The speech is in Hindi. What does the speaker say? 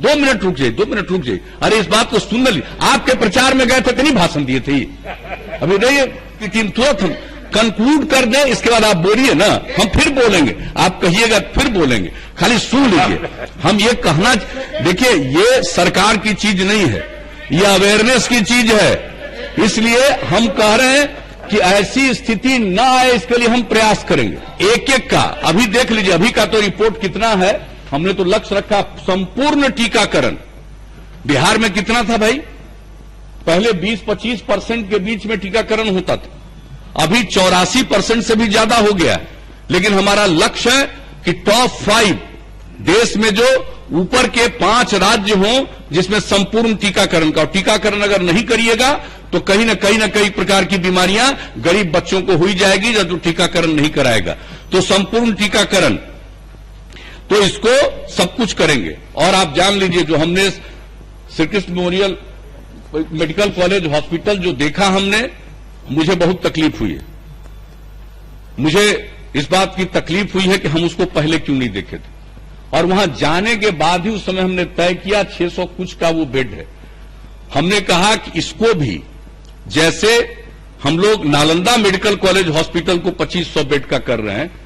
2 मिनट रुक जाइए, 2 मिनट रुक जाइए। अरे इस बात को सुन ली, आपके प्रचार में गए थे तो नहीं भाषण दिए थे? अभी नहीं, लेकिन तुरंत हम कंक्लूड कर दें, इसके बाद आप बोलिए ना, हम फिर बोलेंगे, आप कहिएगा फिर बोलेंगे, खाली सुन लीजिए। हम ये कहना, देखिए ये सरकार की चीज नहीं है, ये अवेयरनेस की चीज है। इसलिए हम कह रहे हैं कि ऐसी स्थिति ना आए, इसके लिए हम प्रयास करेंगे। एक एक का अभी देख लीजिए, अभी का तो रिपोर्ट कितना है, हमने तो लक्ष्य रखा संपूर्ण टीकाकरण। बिहार में कितना था भाई? पहले 20-25% के बीच में टीकाकरण होता था, अभी 84% से भी ज्यादा हो गया। लेकिन हमारा लक्ष्य है कि टॉप 5 देश में जो ऊपर के 5 राज्य हों जिसमें संपूर्ण टीकाकरण का। टीकाकरण अगर नहीं करिएगा तो कहीं ना कई प्रकार की बीमारियां गरीब बच्चों को हुई जाएगी जब तो टीकाकरण नहीं कराएगा। तो संपूर्ण टीकाकरण, तो इसको सब कुछ करेंगे। और आप जान लीजिए, जो हमने Shri Krishna memorial medical college hospital जो देखा हमने, मुझे बहुत तकलीफ हुई है। मुझे इस बात की तकलीफ हुई है कि हम उसको पहले क्यों नहीं देखे थे। और वहां जाने के बाद ही उस समय हमने तय किया 600 कुछ का वो बेड है। हमने कहा कि इसको भी, जैसे हम लोग नालंदा मेडिकल कॉलेज हॉस्पिटल को 2500 बेड का कर रहे हैं,